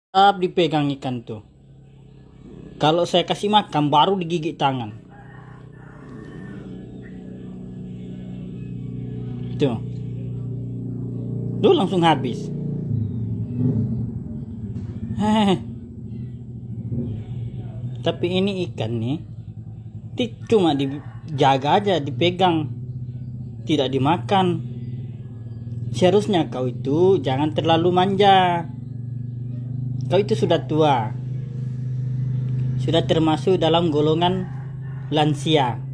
Tetap dipegang ikan tuh. Kalau saya kasih makan baru digigit tangan. Tuh. Tuh langsung habis. Tapi ini ikan nih cuma dijaga aja, dipegang, tidak dimakan. Seharusnya kau itu jangan terlalu manja. Kau itu sudah tua, sudah termasuk dalam golongan lansia.